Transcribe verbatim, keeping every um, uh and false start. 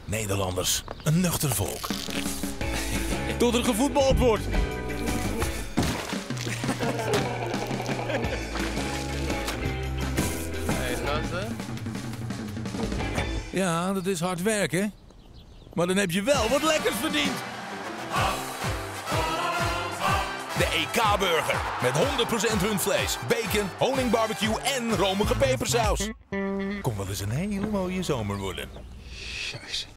Nederlanders, een nuchter volk. Tot er gevoetbald wordt. Hey, gasten. Ja, dat is hard werken. Maar dan heb je wel wat lekkers verdiend. De E K-burger. Met honderd procent rundvlees, bacon, honingbarbecue en romige pepersaus. Kon wel eens een hele mooie zomer worden. Scheiße.